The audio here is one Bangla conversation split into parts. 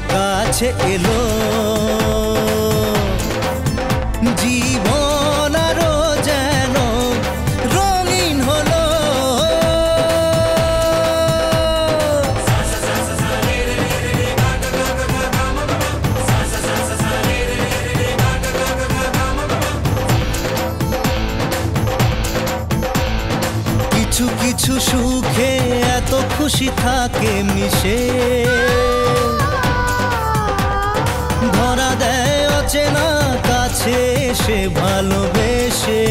কাছে এলো জীবন আরো যেন রঙিন হলো। কিছু কিছু সুখে এত খুশি থাকে মিশে, ধরা দেয় অচেনা কাছে এসে ভালোবেসে।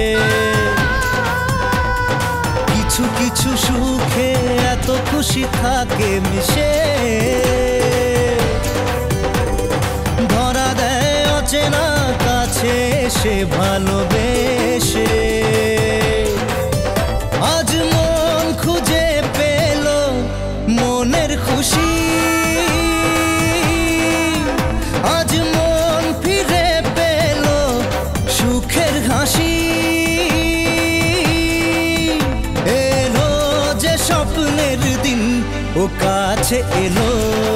কিছু কিছু সুখে এত খুশি থাকে মিশে, ধরা দেয় অচেনা কাছে এসে ভালোবেসে। আজ মন খুঁজে পেল মনের খুশি, আজ মন ফিরে পেল সুখের হাসি। এলো যে স্বপ্নের দিন ও কাছে এলো,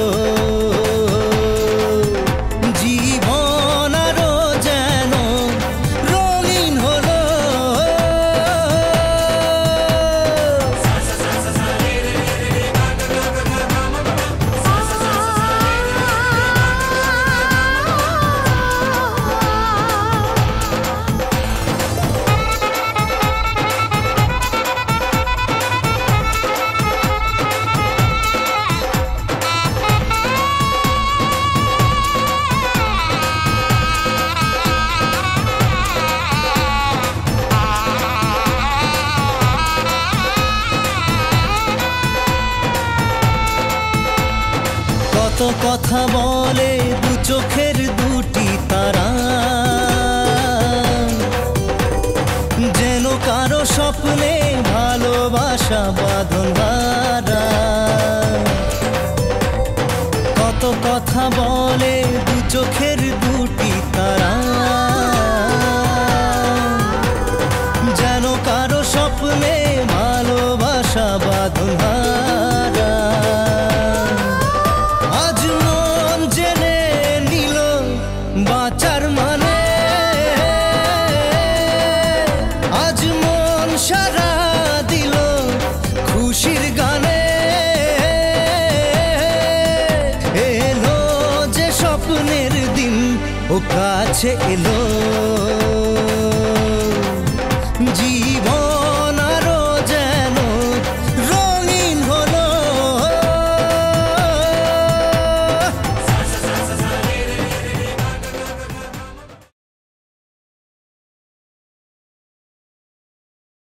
জীবন আরো যেন রঙিন হলো। কত কথা বলে দু চোখের দুটি তারা, যেন কারো স্বপ্নে ভালোবাসা বাঁধন হারা। কত কথা বলে দু চোখের দুটি তারা, যেন কারো স্বপ্নে ভালোবাসা বাঁধন হারা। আজ মন জেনে নিল বাঁচার মানে, আজ মন সারা দিল খুশির গানে। এলো যে স্বপ্নের দিন ও কাছে এলো।